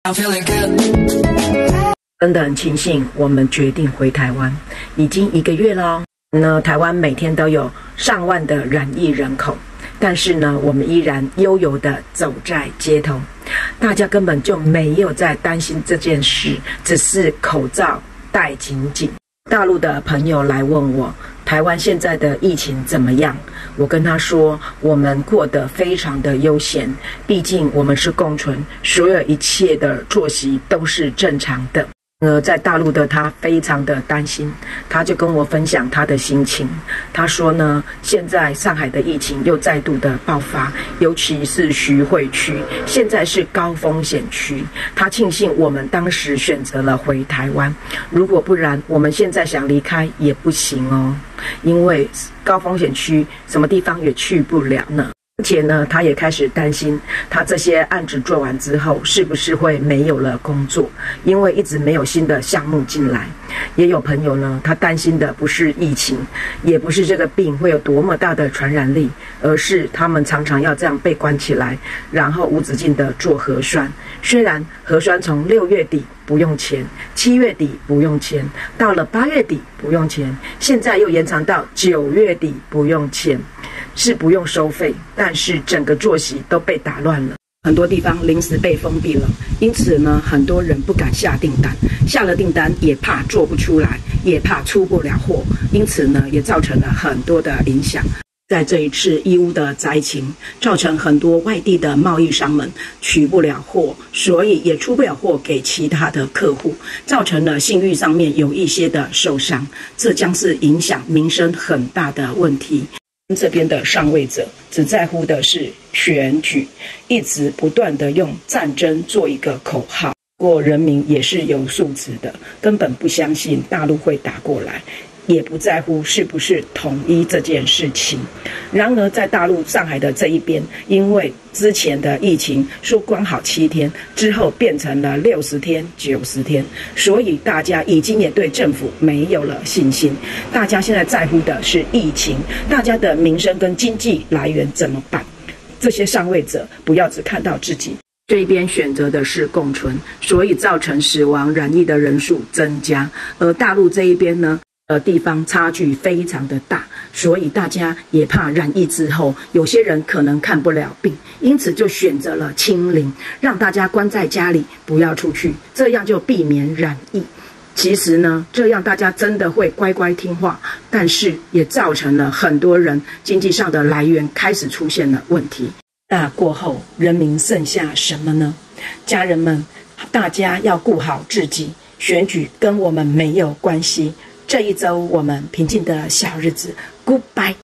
真的很庆幸我们决定回台湾，已经1个月了哦。台湾每天都有上万的染疫人口，但是呢，我们依然悠游地走在街头，大家根本就没有在担心这件事，只是口罩戴紧紧。大陆的朋友来问我，台湾现在的疫情怎么样？我跟他说，我们过得非常的悠闲，毕竟我们是共存，所有一切的作息都是正常的。在大陆的他非常的担心，他就跟我分享他的心情。他说呢，现在上海的疫情又再度的爆发，尤其是徐汇区，现在是高风险区。他庆幸我们当时选择了回台湾，如果不然，我们现在想离开也不行哦，因为高风险区什么地方也去不了呢。而且呢，他也开始担心，他这些案子做完之后，是不是会没有了工作？因为一直没有新的项目进来。也有朋友呢，他担心的不是疫情，也不是这个病会有多么大的传染力，而是他们常常要这样被关起来，然后无止境的做核酸。虽然核酸从6月底不用钱，7月底不用钱，到了8月底不用钱，现在又延长到9月底不用钱，是不用收费，但是整个作息都被打乱了。很多地方临时被封闭了，因此呢，很多人不敢下订单，下了订单也怕做不出来，也怕出不了货，因此呢，也造成了很多的影响。在这一次义乌的灾情，造成很多外地的贸易商们取不了货，所以也出不了货给其他的客户，造成了信誉上面有一些的受伤，这将是影响民生很大的问题。这边的上位者只在乎的是选举，一直不断的用战争做一个口号。不过人民也是有素质的，根本不相信大陆会打过来，也不在乎是不是统一这件事情。然而在大陆上海的这一边，因为之前的疫情说关好7天，之后变成了60天、90天，所以大家已经也对政府没有了信心。大家现在在乎的是疫情，大家的民生跟经济来源怎么办？这些上位者不要只看到自己。这一边选择的是共存，所以造成死亡染疫的人数增加，而大陆这一边呢，地方差距非常的大，所以大家也怕染疫之后，有些人可能看不了病，因此就选择了清零，让大家关在家里，不要出去，这样就避免染疫。其实呢，这样大家真的会乖乖听话，但是也造成了很多人经济上的来源开始出现了问题。那过后，人民剩下什么呢？家人们，大家要顾好自己，选举跟我们没有关系。这一周我们平静的小日子 ，Goodbye。